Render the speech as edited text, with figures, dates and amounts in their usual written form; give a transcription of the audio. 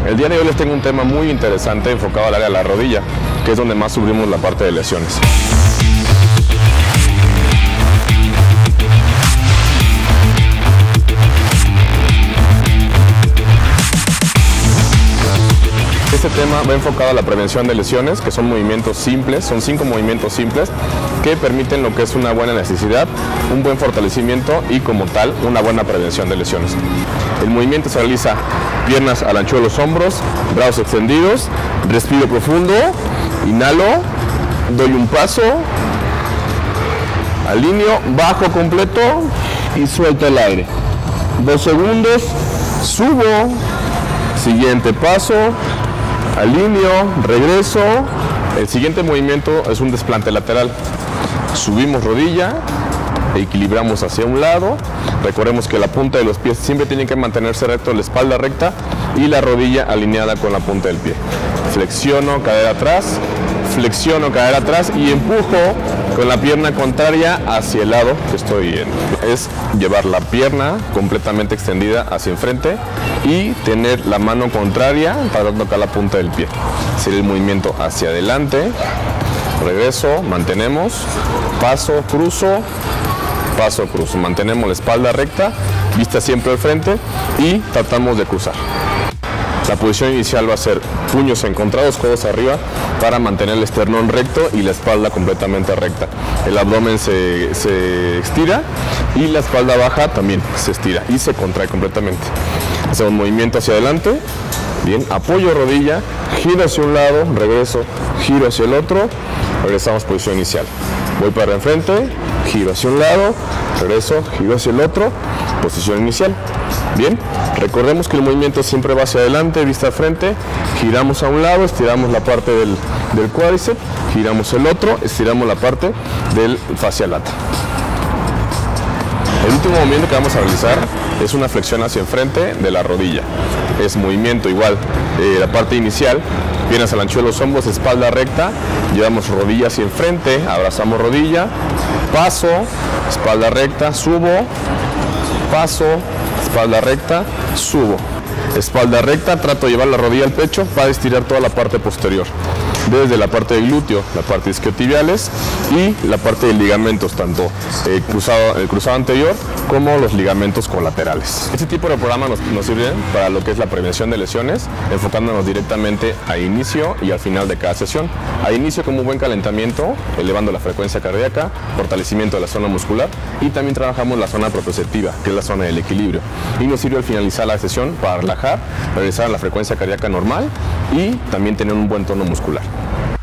El día de hoy les tengo un tema muy interesante enfocado al área de la rodilla, que es donde más sufrimos la parte de lesiones. Este tema va enfocado a la prevención de lesiones, que son movimientos simples, son 5 movimientos simples que permiten lo que es una buena elasticidad, un buen fortalecimiento y como tal una buena prevención de lesiones. El movimiento se realiza piernas al ancho de los hombros, brazos extendidos, respiro profundo, inhalo, doy un paso, alineo, bajo completo y suelto el aire. 2 segundos, subo, siguiente paso, alineo, regreso. El siguiente movimiento es un desplante lateral. Subimos rodilla, equilibramos hacia un lado. Recordemos que la punta de los pies siempre tiene que mantenerse recto, la espalda recta y la rodilla alineada con la punta del pie. Flexiono, cadera atrás y empujo con la pierna contraria hacia el lado que estoy yendo. Es llevar la pierna completamente extendida hacia enfrente y tener la mano contraria para tocar la punta del pie. Hacer el movimiento hacia adelante, regreso, mantenemos, paso, cruzo, mantenemos la espalda recta, vista siempre al frente y tratamos de cruzar. La posición inicial va a ser puños encontrados, codos arriba, para mantener el esternón recto y la espalda completamente recta. El abdomen se estira y la espalda baja también se estira y se contrae completamente. Hacemos un movimiento hacia adelante, bien, apoyo rodilla, giro hacia un lado, regreso, giro hacia el otro, regresamos posición inicial. Voy para enfrente, giro hacia un lado, regreso, giro hacia el otro, posición inicial. Bien, recordemos que el movimiento siempre va hacia adelante, vista al frente, giramos a un lado, estiramos la parte del cuádriceps, giramos el otro, estiramos la parte del fascia lata. El último movimiento que vamos a realizar es una flexión hacia enfrente de la rodilla. Es movimiento igual, la parte inicial, piernas al ancho de los hombros, espalda recta, llevamos rodilla hacia enfrente, abrazamos rodilla, paso, espalda recta, subo, paso, espalda recta, subo. Espalda recta, trato de llevar la rodilla al pecho para estirar toda la parte posterior. Desde la parte del glúteo, la parte isquiotibiales y la parte de ligamentos, tanto el cruzado anterior como los ligamentos colaterales. Este tipo de programa nos sirve para lo que es la prevención de lesiones, enfocándonos directamente a inicio y al final de cada sesión. A inicio como un buen calentamiento, elevando la frecuencia cardíaca, fortalecimiento de la zona muscular y también trabajamos la zona proprioceptiva, que es la zona del equilibrio. Y nos sirve al finalizar la sesión para relajar, regresar a la frecuencia cardíaca normal y también tener un buen tono muscular.